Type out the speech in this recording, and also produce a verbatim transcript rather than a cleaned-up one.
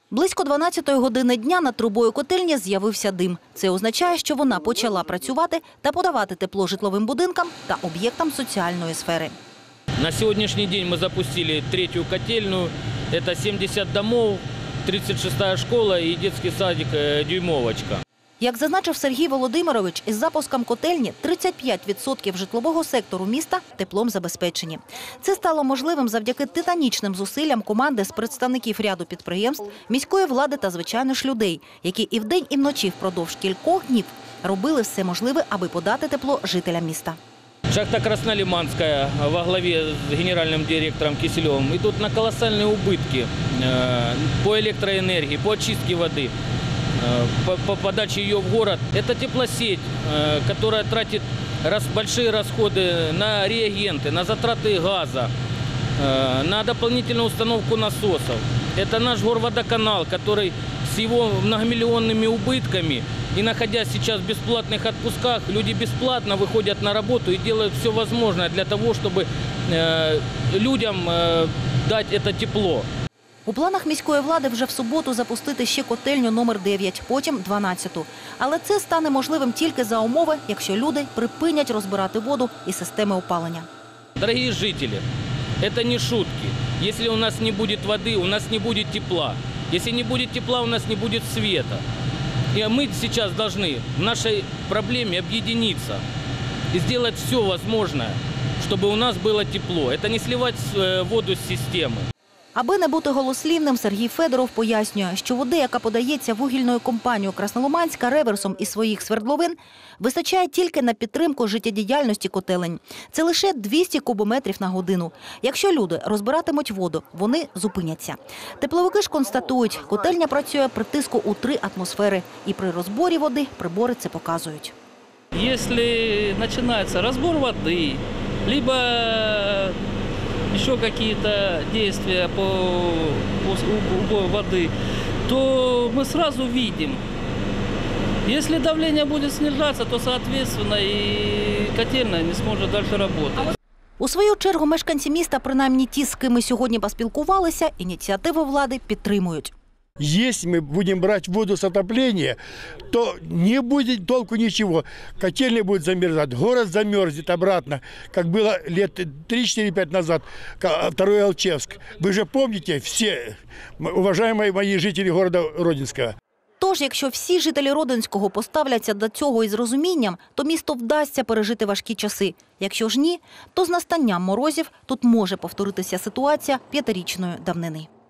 Близько дванадцятої години дня над трубою котельні з'явився дим. Це означає, що вона почала працювати та подавати тепло житловим будинкам та об'єктам соціальної сфери. На сегодняшний день мы запустили третью котельную. Это сімдесят домов, тридцять шестая школа и детский садик «Дюймовочка». Як зазначив Сергій Володимирович, із запуском котельні тридцять п'ять відсотків житлового сектору міста теплом забезпечені. Це стало можливим завдяки титанічним зусиллям команди з представників ряду підприємств, міської влади та, звичайно ж, людей, які і вдень, і вночі впродовж кількох днів робили все можливе, аби подати тепло жителям міста. Шахта «Краснолиманская» во главе с генеральным директором Киселевым идут на колоссальные убытки по электроэнергии, по очистке воды, по, по подаче ее в город. Это теплосеть, которая тратит большие расходы на реагенты, на затраты газа, на дополнительную установку насосов. Это наш горводоканал, который с его многомиллионными убытками и находясь сейчас в бесплатных отпусках, люди бесплатно выходят на работу и делают все возможное для того, чтобы э, людям э, дать это тепло. У планах міської влади вже в суботу запустити ще котельню номер дев'ять, потім дванадцяту. Але це стане можливим тільки за умови, якщо люди припинять розбирати воду і системи опалення. Дорогі жителі, це не шутки. Якщо у нас не буде води, у нас не буде тепла. Если не будет тепла, у нас не будет света. И мы сейчас должны в нашей проблеме объединиться и сделать все возможное, чтобы у нас было тепло. Это не сливать воду с системы. Аби не бути голослівним, Сергій Федоров пояснює, що води, яка подається вугільною компанією «Краснолиманська» реверсом із своїх свердловин, вистачає тільки на підтримку життєдіяльності котелень. Це лише двісті кубометрів на годину. Якщо люди розбиратимуть воду, вони зупиняться. Тепловики ж констатують, котельня працює при тиску у три атмосфери. І при розборі води прибори це показують. Якщо починається розбор води, либо еще какие-то действия по убору воды, то мы сразу видим. Если давление будет снижаться, то, соответственно, и котельная не сможет дальше работать. У свою чергу мешканці міста, принаймні ті, з ким ми сьогодні поспілкувалися, ініціативу влади підтримують. Если мы будем брать воду с отопления, то не будет толку ничего. Котельная будет замерзать, город замерзнет обратно, как было лет три-четыре-пять назад, второй Алчевск. Вы же помните все, уважаемые мои жители города Родинского. Тож, якщо всі жителі Родинського поставляться до цього із розумінням, то місто вдасться пережити важкі часи. Якщо ж ні, то з настанням морозів тут може повторитися ситуація п'ятирічної давнини.